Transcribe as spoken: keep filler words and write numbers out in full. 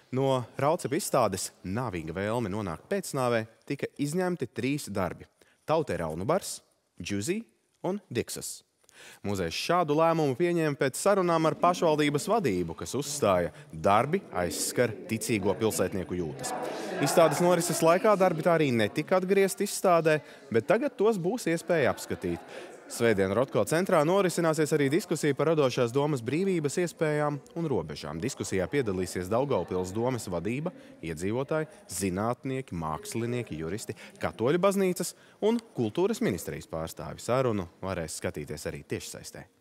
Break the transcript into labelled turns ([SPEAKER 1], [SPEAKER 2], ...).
[SPEAKER 1] No Raucepa izstādes Nāvīga vēlme nonākt pēcnāvē tika izņemti trīs darbi – Tautē Raunubars, Džuzī un Diksas. Muzejs šādu lēmumu pieņēma pēc sarunām ar pašvaldības vadību, kas uzstāja, darbi aizskar ticīgo pilsētnieku jūtas. Izstādes norises laikā darbi tā arī netika atgriezti izstādē, bet tagad tos būs iespēja apskatīt. Svētdien Rotko centrā norisināsies arī diskusija par radošās domas brīvības iespējām un robežām. Diskusijā piedalīsies Daugavpils domes vadība, iedzīvotāji, zinātnieki, mākslinieki, juristi, Katoļu baznīcas un kultūras ministrijas pārstāvi. Sarunu varēs skatīties arī tiešsaistē.